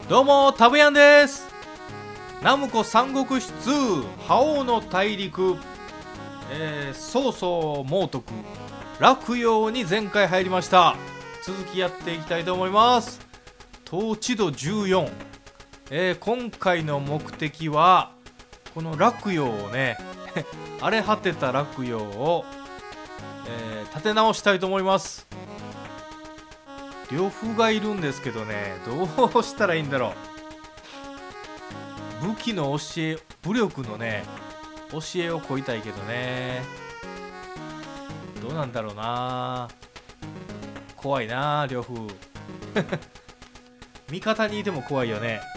どうもタブヤンです。ナムコ三国志2覇王の大陸、曹操猛徳洛陽に前回入りました。続きやっていきたいと思います。統治度14、今回の目的はこの洛陽をね荒れ果てた洛陽を、立て直したいと思います。呂布がいるんですけどね、どうしたらいいんだろう。武器の教え、武力のね教えを乞いたいけどね、どうなんだろうな。怖いな呂布味方にいても怖いよね。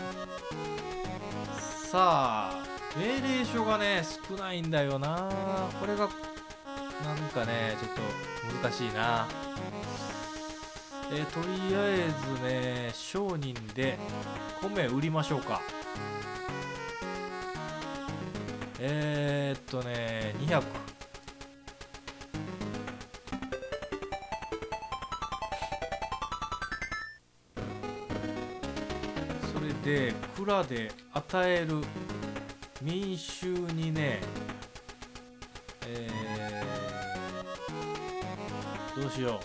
さあ命令書がね少ないんだよな。これがなんかねちょっと難しいな。とりあえずね商人で米売りましょうか。200。それで蔵で与える民衆にね、どうしよう。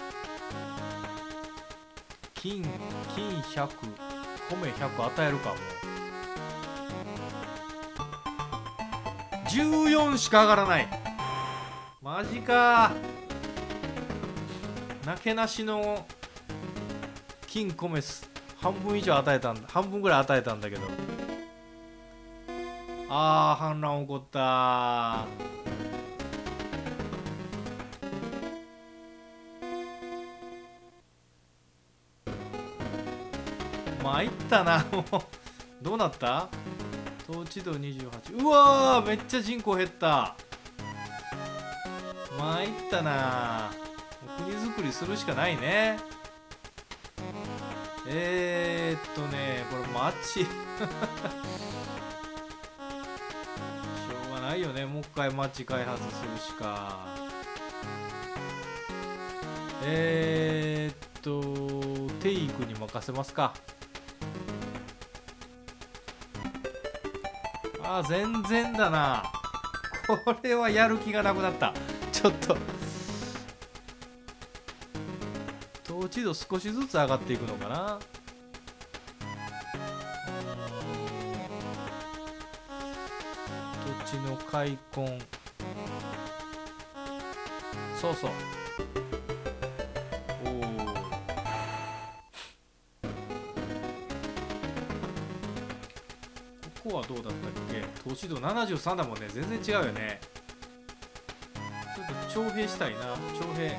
金100、米100与えるか。もう14しか上がらない。マジか。なけなしの金米半分以上与えたんだ。半分ぐらい与えたんだけど、反乱起こった。参ったなもうどうなった。統治度28。うわーめっちゃ人口減った。参ったな。国づくりするしかないね。これ町しょうがないよね。もう一回町開発するしか。テイクに任せますか。全然だな。これはやる気がなくなった。ちょっと統治度少しずつ上がっていくのかな。土地の開墾、そうそう。ここはどうだったっけ。統治度73だもんね。全然違うよね。ちょっと徴兵したいな。徴兵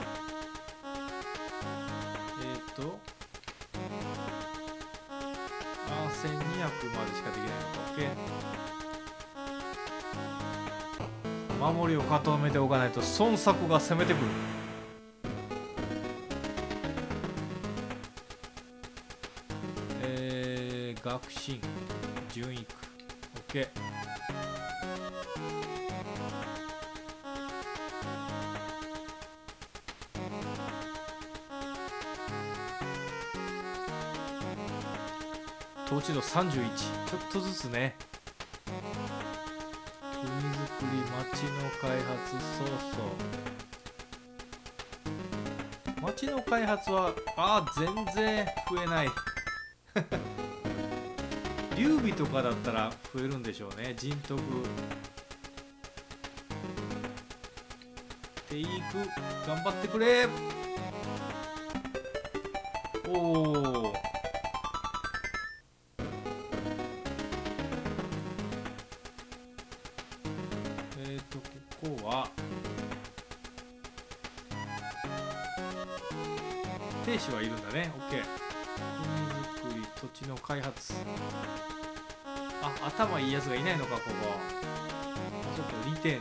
1200までしかできないのか。 OK。 守りを固めておかないと孫作が攻めてくる。学信順育 OK。 統治度31。ちょっとずつね。国づくり、町の開発、そうそう。町の開発は全然増えない劉備とかだったら増えるんでしょうね。人徳テイク頑張ってくれ。おお、ここは兵士はいるんだね。 OK。 国づくり、土地の開発。頭いいやつがいないのか。ここちょっと利点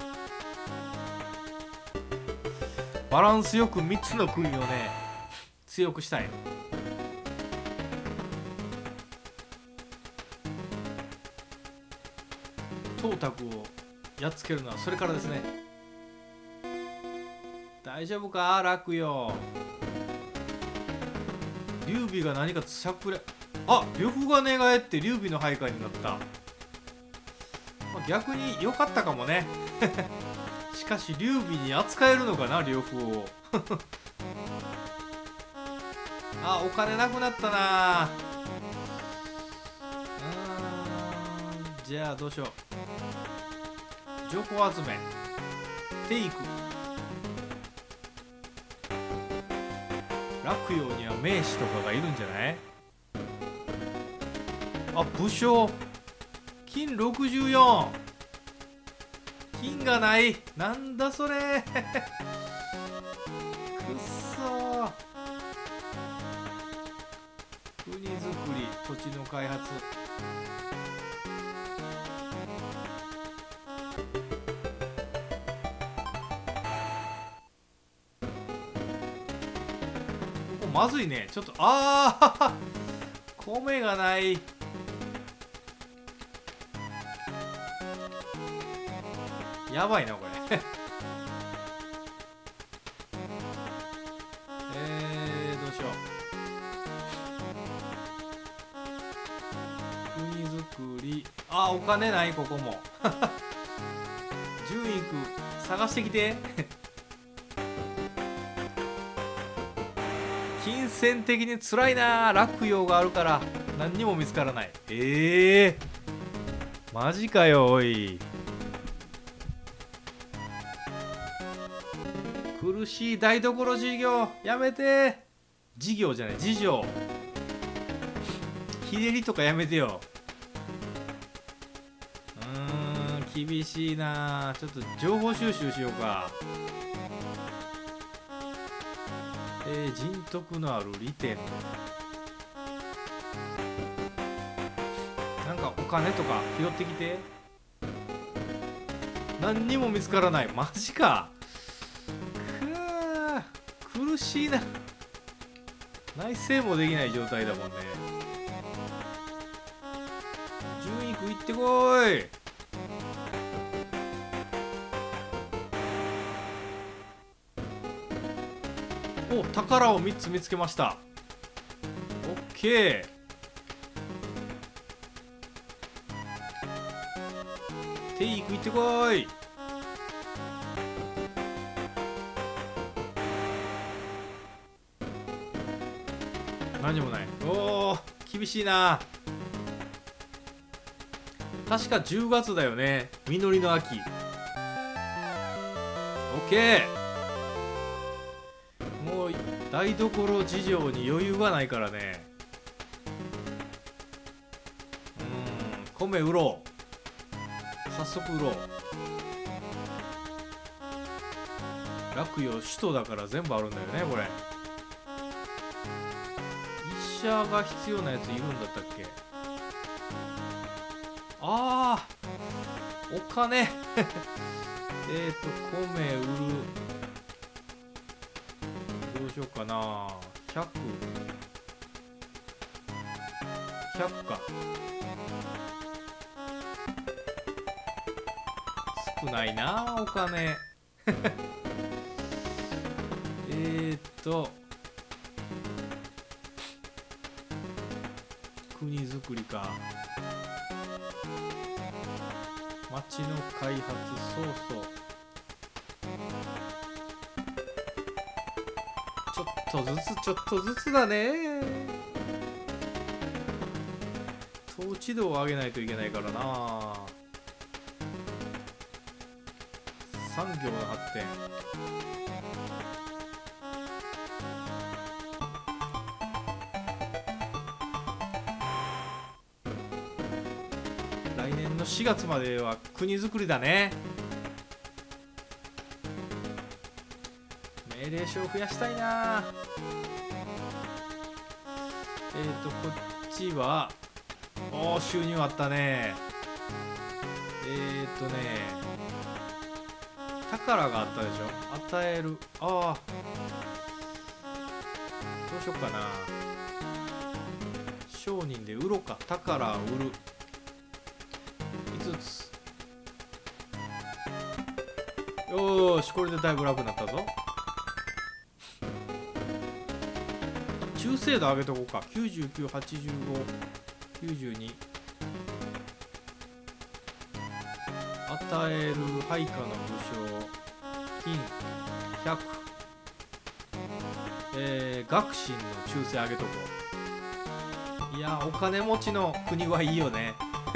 バランスよく3つの国をね強くしたい。董卓をやっつけるのはそれからですね。大丈夫か洛陽。劉備が何かしゃくれあ、呂布が寝返って劉備の配下になった。まあ、逆に良かったかもね。しかし劉備に扱えるのかな、呂布を。あ、お金なくなったな。じゃあどうしよう。情報集めテイク。洛陽には名士とかがいるんじゃない？あ、武将金64。金がない。なんだそれ。くっそー。国づくり、土地の開発。ここまずいね。ちょっと米がない。やばいなこれ。どうしよう。国づくり。お金ない。ここも。順位探してきて。金銭的に辛いな。洛陽があるから何にも見つからない。マジかよおい。苦しい台所事業やめて。事業じゃない、事情。日照りとかやめてよ。厳しいな。ちょっと情報収集しようか。人徳のある利点。なんかお金とか拾ってきて。何にも見つからない。マジか。苦しいな。内政もできない状態だもんね。順位区行ってこい。お、宝を3つ見つけました。オッケー。テイク行ってこい。何もない。おー、厳しいな。確か10月だよね。実りの秋。オッケー。もう台所事情に余裕がないからね。米売ろう。早速売ろう。洛陽首都だから全部あるんだよねこれ。医者が必要なやついるんだったっけ。お金。米売る。どうしようかな。100か。少ないなお金。国づくりか。町の開発。そうちょっとずつだね。統治度を上げないといけないからな。産業の発展。来年の4月までは国づくりだね。命令書を増やしたいな。こっちは収入あったね。宝があったでしょ。与える。どうしよっかな。商人で売ろうか。宝を売る。5つ。よーし、これでだいぶ楽になったぞ。 中精度上げとこうか。99、85、92。与える配下の武将金100、学信の忠誠上げとこう。いやお金持ちの国はいいよね。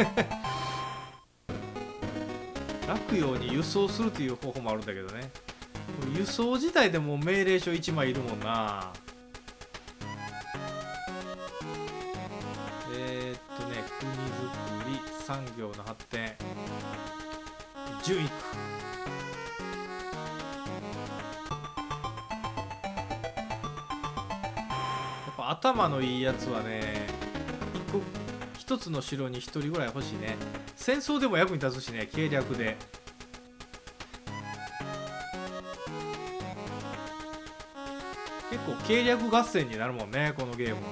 洛陽に輸送するという方法もあるんだけどね。輸送自体でも命令書1枚いるもんな。国づくり、産業の発展、順位区。やっぱ頭のいいやつはね、一つの城に一人ぐらい欲しいね。戦争でも役に立つしね、計略で。結構計略合戦になるもんね、このゲーム。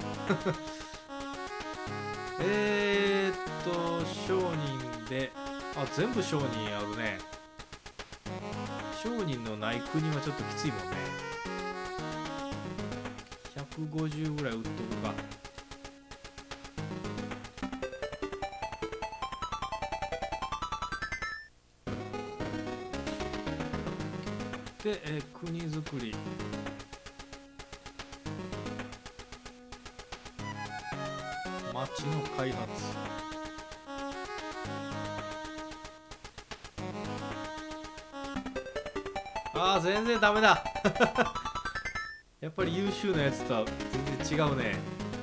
商人で、あ、全部商人あるね。商人のない国はちょっときついもんね。150ぐらい売っとくか。で、国づくり。町の開発。ああ、全然ダメだ。やっぱり優秀なやつとは全然違うね。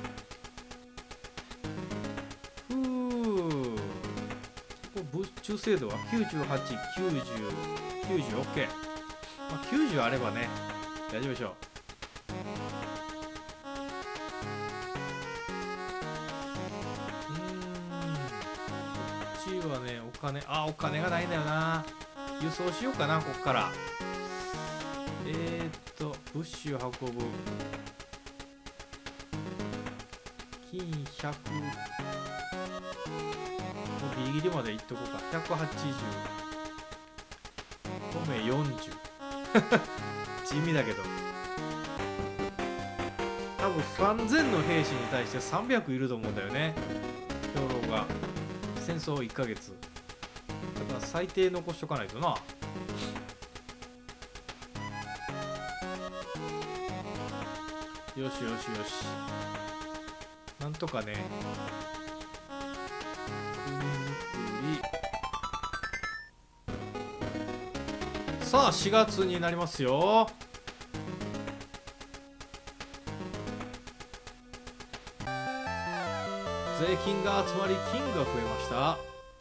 中精度は98、90、90、OK。まあ、90あればね、大丈夫でしょう。こっちはね、お金がないんだよな。輸送しようかな、こっから。物資を運ぶ。金100。ギリギリまでいっとこうか。180。米40。地味だけど。多分3000の兵士に対して300いると思うんだよね。兵糧が。戦争1ヶ月。だから最低残しとかないとな。よしよしよし。なんとかね。国づくり。さあ4月になりますよ。税金が集まり金が増えました。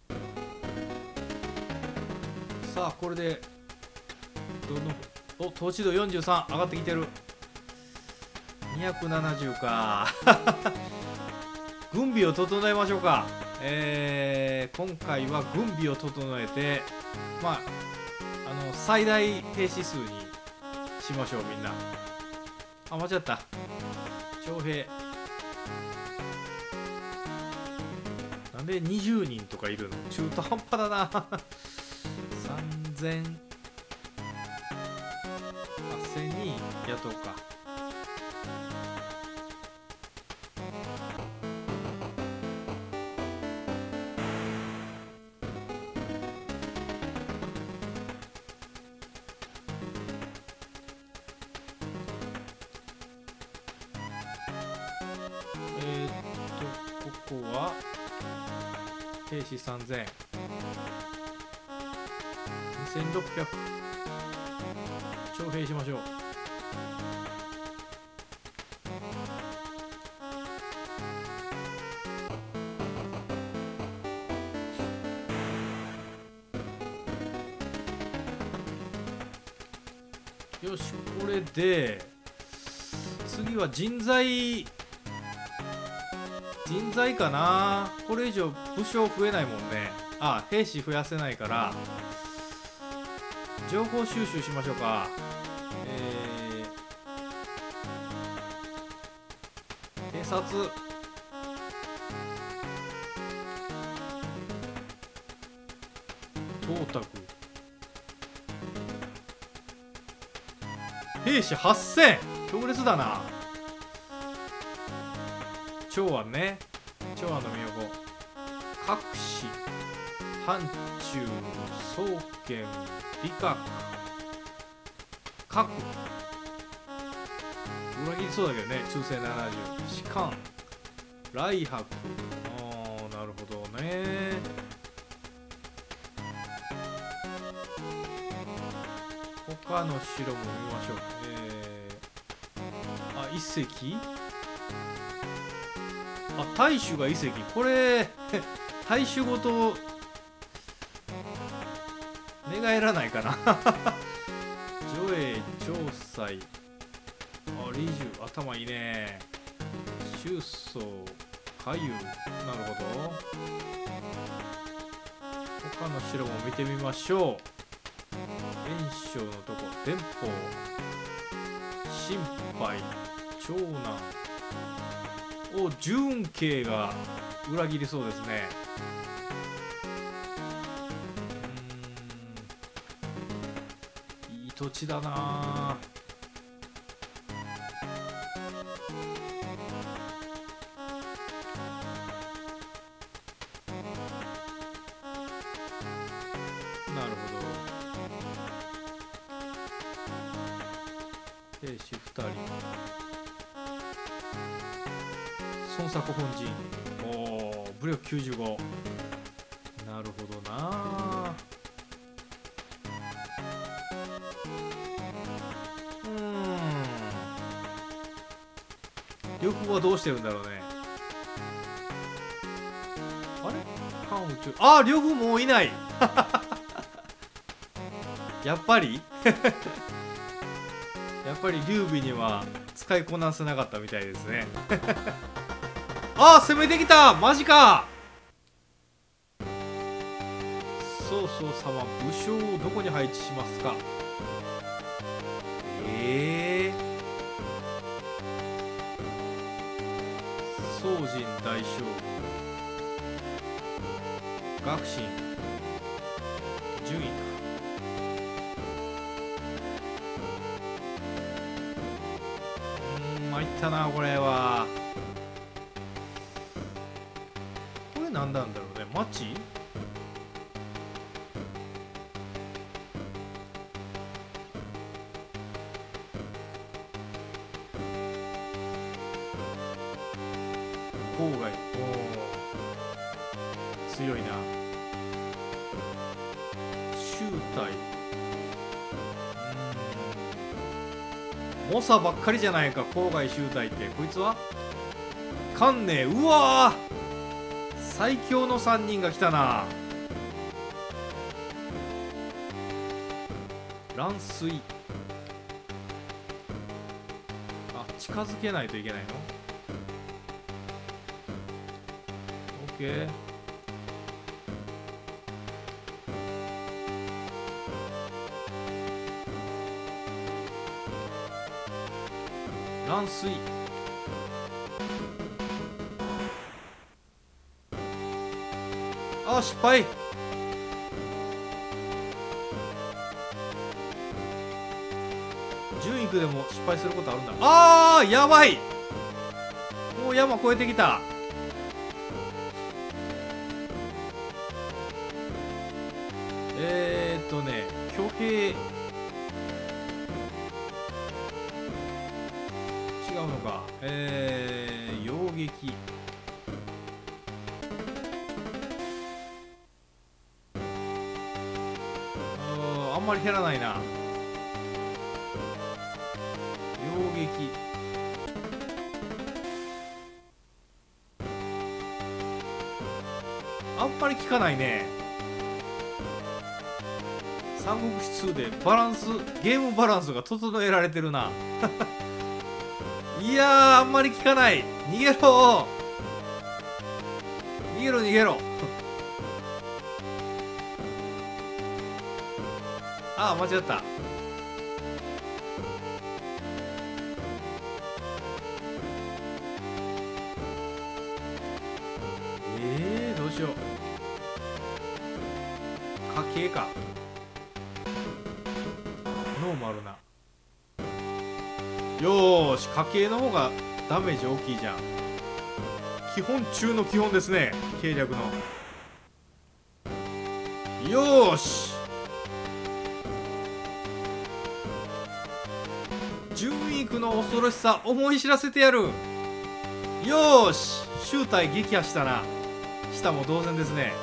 さあこれで投資度43上がってきてる。270か。軍備を整えましょうか。今回は軍備を整えて、まあ最大兵士数にしましょう。みんな。あ、間違った。徴兵。なんで20人とかいるの？中途半端だな。3000、8000人雇うか。ここは兵士3000、2600徴兵しましょう。よし、これで次は人材かな。これ以上武将増えないもんね。あ、兵士増やせないから情報収集しましょうか。偵察。東卓。兵士8000。強烈だな。 長安ね。長安の都。各市、範疇、宗権、理覚、各。裏切りそうだけどね。中世70。士官、来伯。ああ、なるほどね。他の城も見ましょう。あ、一隻。あ、大衆が一隻。これ大衆ごと寝返らないかな上映調裁。あ、理重頭いいね。周宗下遊。なるほど。他の城も見てみましょう。袁紹のとこ、伝法、心配、長男。お、純慶が裏切りそうですね。いい土地だな。なるほど。兵士2人。孫作本陣。おお、武力95。なるほどな。呂布はどうしてるんだろうね。あれ関羽中。ああ、呂布もういないやっぱりやっぱり劉備には使いこなせなかったみたいですねああ、攻めてきた。マジか。曹操様、武将をどこに配置しますか。宋人大将軍、学信、順位。参ったな、これは。これ何なんだろうね。町。郊外。強いな。集隊。猛者ばっかりじゃないか、郊外集隊って。こいつは関寧。うわー、最強の3人が来たな。乱水。あ、近づけないといけないの。オッケー。乱水。あ、失敗。順位区でも失敗することあるんだ。あー、やばい。もう山越えてきた。挙兵。違うのか。擁撃。あんまり減らないな。擁撃。あんまり効かないね。三国志2でバランス、ゲームバランスが整えられてるないやー、あんまり効かない。逃げろ逃げろ逃げろああ、間違った。どうしよう。家計か。ノーマルな。よーし、家計の方がダメージ大きいじゃん。 基本中の基本ですね、計略の。よーし、順位区の恐ろしさ思い知らせてやる。よーし、周隊撃破したな。下も同然ですね。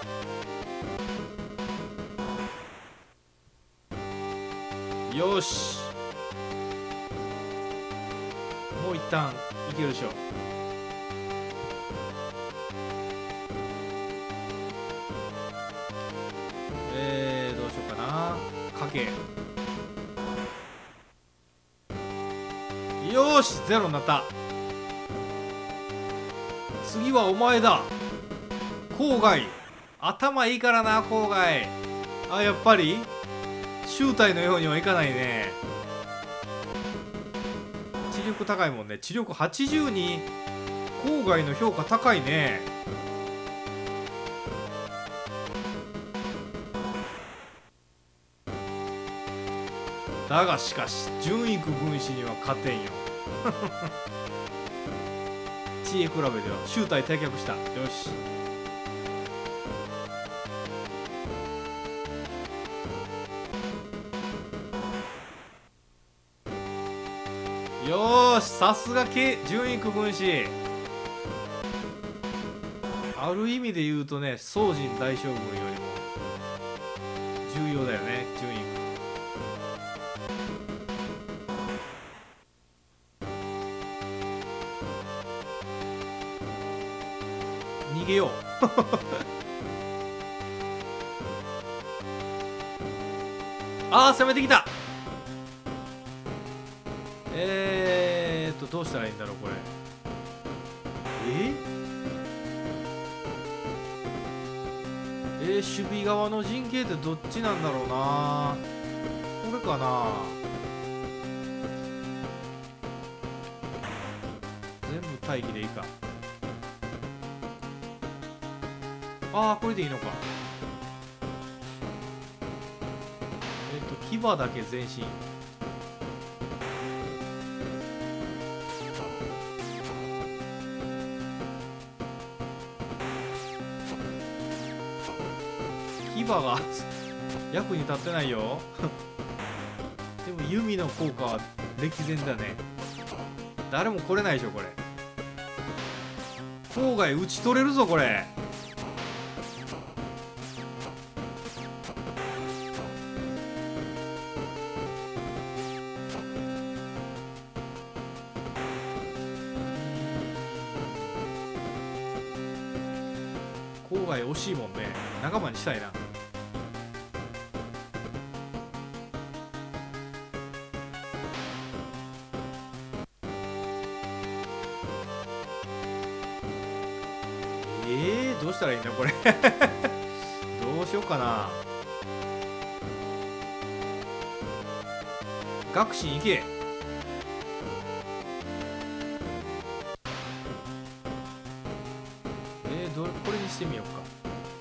よーし、もう一旦いけるでしょ。どうしようかな。かけ、よーし、ゼロになった。次はお前だ、郊外。頭いいからな、郊外。あ、やっぱり周隊のようにはいかないね。知力高いもんね。知力82。郊外の評価高いね。だがしかし順位区軍師には勝てんよ。知恵比べでは周隊退却した。よし、よーし、さすが順位区軍師。ある意味で言うとね、宗神大将軍よりも重要だよね、順位区。逃げよう。ああ、攻めてきた。どうしたらいいんだろうこれ。守備側の陣形ってどっちなんだろうな。これかな。全部待機でいいか。ああ、これでいいのか。牙だけ前進。牙が役に立ってないよ。でも弓の効果は歴然だね。誰も来れないでしょこれ。郊外打ち取れるぞこれ。郊外惜しいもんね。仲間にしたいな。どうしたらいいんだこれ。どうしようかな。学士行け。これにしてみようか。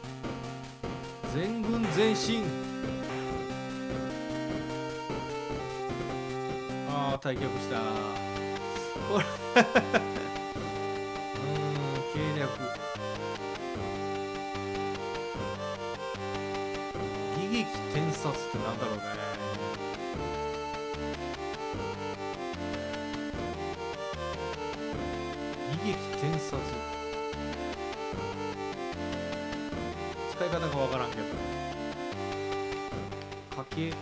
全軍前進。ああ、退却した。これ計略。悲劇転殺ってなんだろうね。悲劇転殺、使い方がわからんけど。かけ、よし、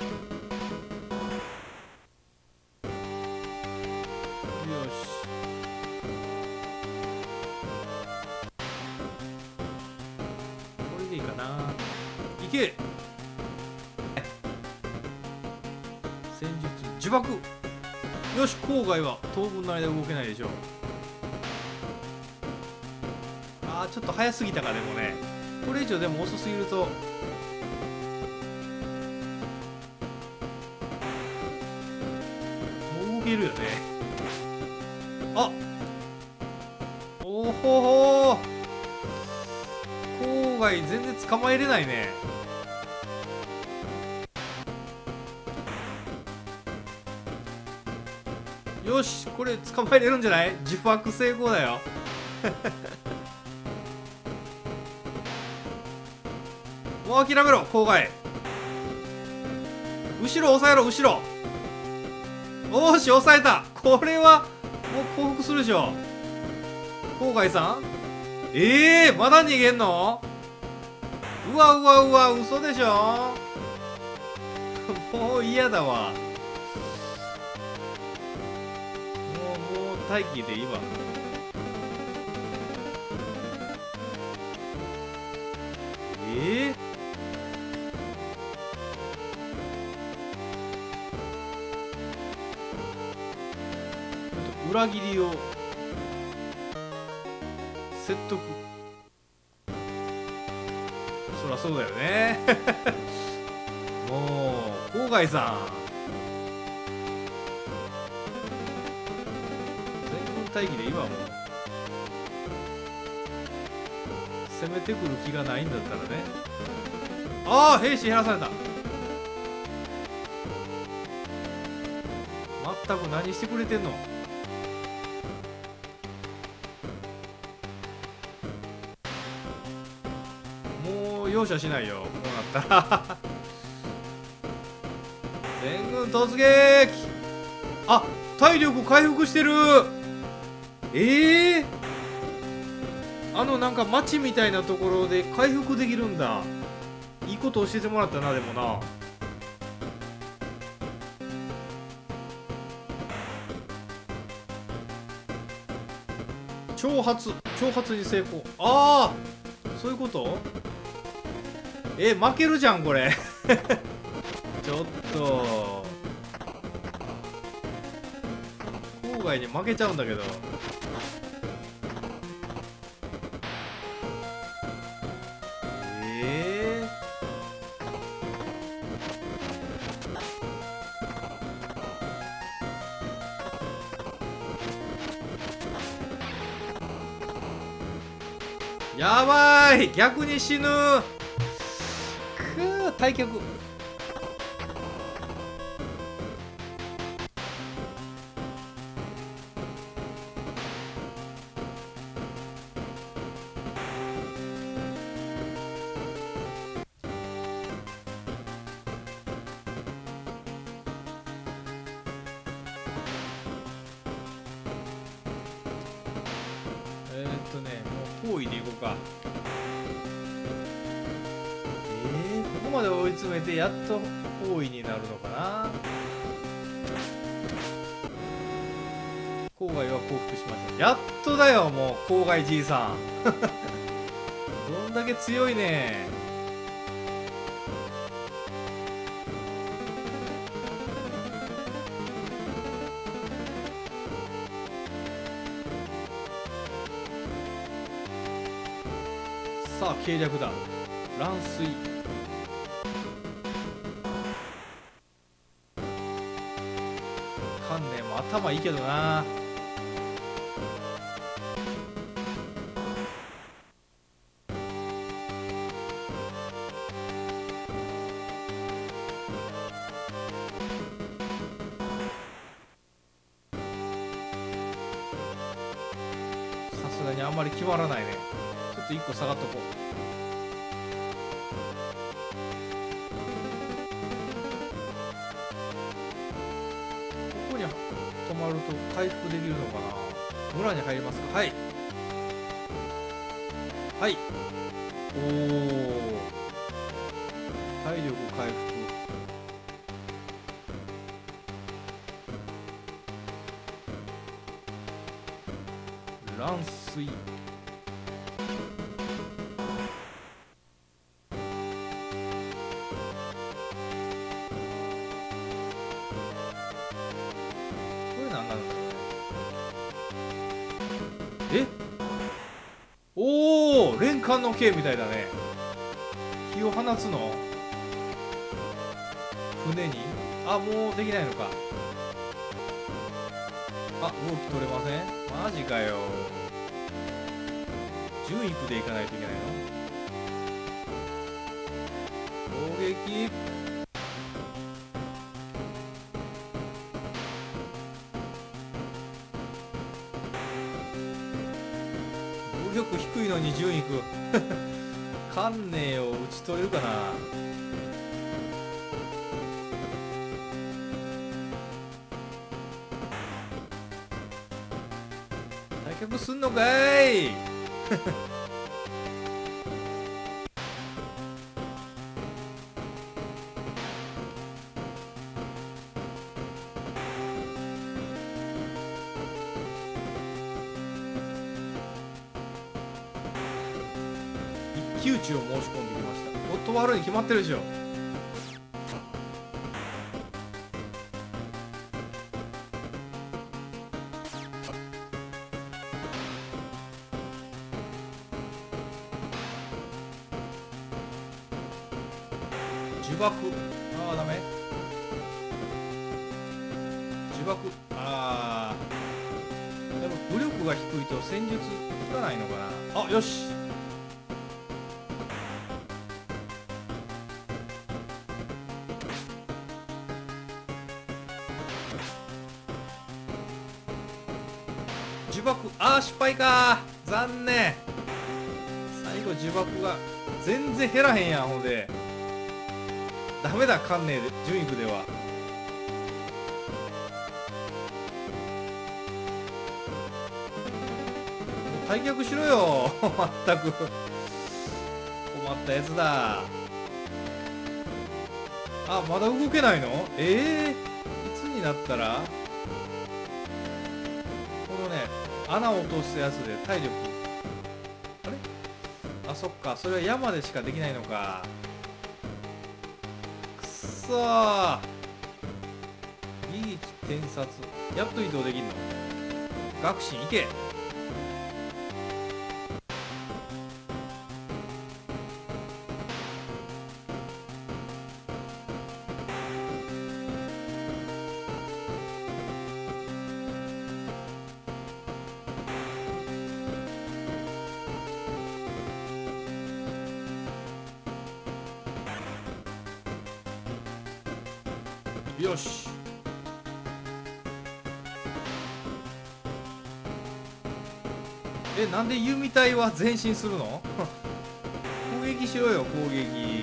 これでいいかな。いけ。戦術呪縛。よし、郊外は当分の間動けないでしょう。あー、ちょっと早すぎたか。でもね、これ以上でも遅すぎると。もう動けるよね。あ、おほほ、郊外全然捕まえれないね。よし、これ捕まえれるんじゃない？自爆成功だよ。 もう諦めろ郊外。後ろ抑えろ後ろ。おーし抑えた。これはもう降伏するでしょ郊外さん。まだ逃げんの。うわうわうわ嘘でしょもう嫌だわ。もう待機でいいわ。裏切りを説得。そらそうだよねもう郊外さん全軍待機でいいわ。もう攻めてくる気がないんだったらね。ああ兵士減らされた。全く何してくれてんの。もう容赦しないよこうなったら全軍突撃。あ体力回復してる。なんか町みたいなところで回復できるんだ。いいこと教えてもらったな。でもな挑発に成功。ああそういうこと。負けるじゃんこれちょっと郊外に負けちゃうんだけど。やばい逆に死ぬ。退却。もう包囲でいこうか。ここまで追い詰めてやっと包囲になるのかな。郊外は降伏しました。やっとだよもう郊外じいさんどんだけ強いね。さあ計略だ。乱水。観念も頭いいけどな。さすがにあんまり決まらないね。ちょっと1個下がっとこう。止まると回復できるのかな。村に入りますか。はいはいおお体力回復。乱水。おお連環の剣みたいだね。火を放つの船に。あもうできないのか。あ動き取れません。マジかよ。11区で行かないといけないの。攻撃。 のに順位いく観念を打ち取れるかな。退却すんのかい一騎打ちを申し込んできました。断るに決まってるでしょ。呪縛、ああダメ。呪縛、ああでも武力が低いと戦術効かないのかな。あ、よし。呪縛、ああ失敗か、残念。最後呪縛が全然減らへんやん。ほんでダメだ、観念で順位区では。退却しろよまったく困ったやつだ。あ、まだ動けないの。いつになったらこのね穴を落とすやつで体力、あれ、あ、そっか、それは山でしかできないのか。くそー、技術転殺、やっと移動できんの。学士行け。よし。なんで弓隊は前進するの攻撃しろよ、攻撃。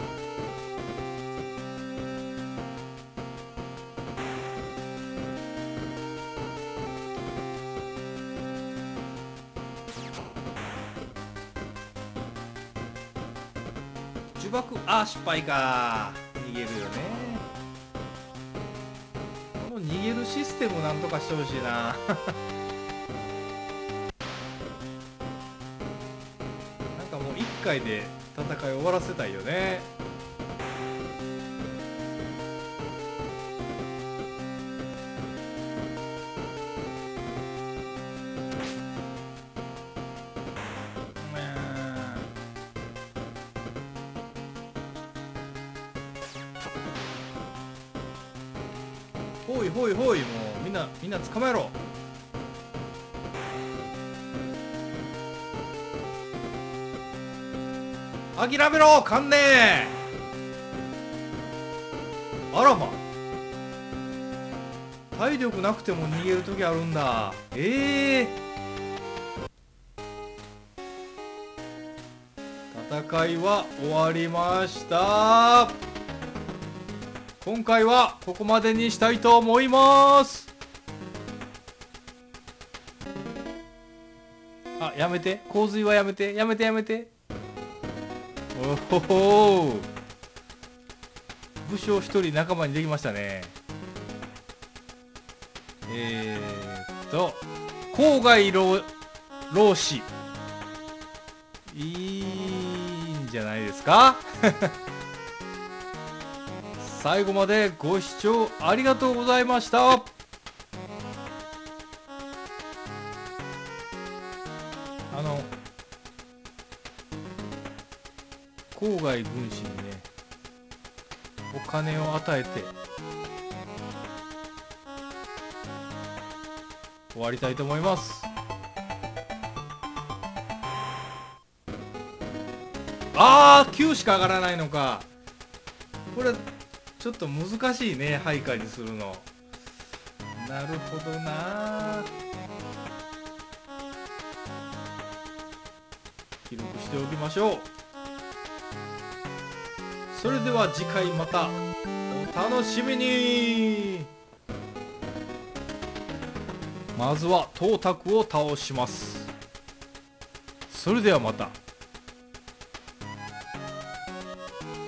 呪縛、あ、失敗か。逃げるよね。逃げるシステムなんとかしてほしいななんかもう1回で戦い終わらせたいよね。ほいほいほい、もうみんな捕まえろ。諦めろ観念。あらま、体力なくても逃げる時あるんだ。戦いは終わりました。今回はここまでにしたいと思います。あ、やめて、洪水はやめて、やめてやめて。おほほー、武将一人仲間にできましたね。郊外老子、いいんじゃないですか最後までご視聴ありがとうございました。郊外軍師にねお金を与えて終わりたいと思います。9しか上がらないのか。これちょっと難しいね、配下にするの。なるほどな。 記録しておきましょう。それでは次回またお楽しみに。まずはトータクを倒します。それではまた。